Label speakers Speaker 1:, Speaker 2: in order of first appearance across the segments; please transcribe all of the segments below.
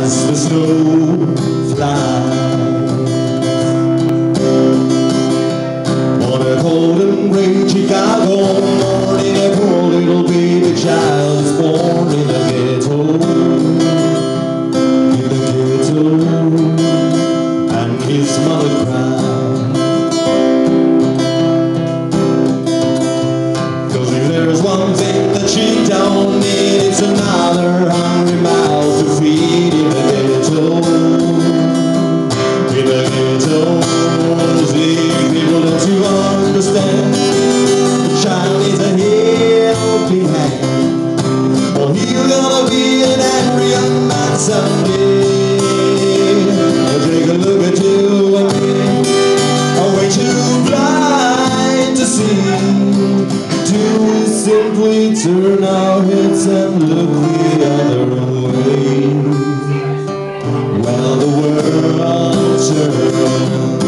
Speaker 1: as the snow flies. On a cold and rainy Chicago morning, a poor little baby child is born in the ghetto. In the ghetto, and his mother cries. 'Cause if there's one thing that she don't need, it's another hungry mouth to feed in the ghetto. In the ghetto, see people that you understand. The child needs a helping hand, or he's gonna be an angry young man someday. Take a look at you and me, are we too blind to see? Do we simply turn our heads and look the other way? Well, the world turns,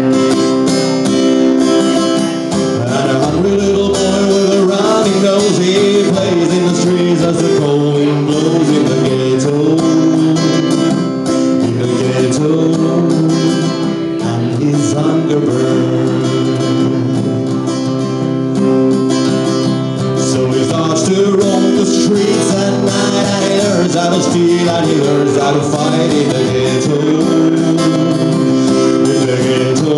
Speaker 1: and a hungry little boy with a running nose, he plays in the streets as the cold wind blows in the ghetto. In the ghetto, and his hunger burns. So he starts to roam the streets at night, and he learns how to steal, and he learns how to fight in the ghetto. In the ghetto.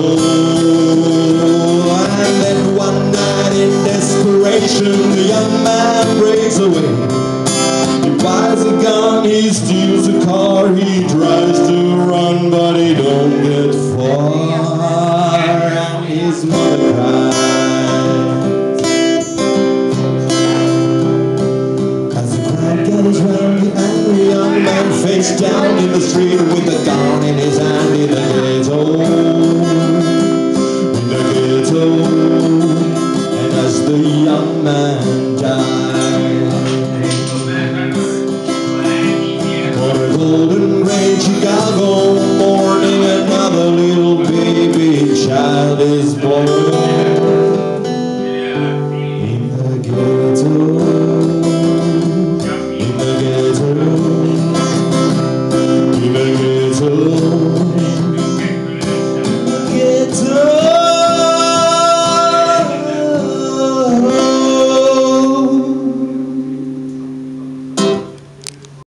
Speaker 1: And then one night in desperation, the young man breaks away. He buys a gun, he steals a car, he tries to run, but he don't get far, and his mother cries. As the crowd gathers round the angry young man, face down in the street with a gun in his hand, in the ghetto. In the ghetto, and as the young man dies, on a golden rain Chicago morning, another little baby child is born.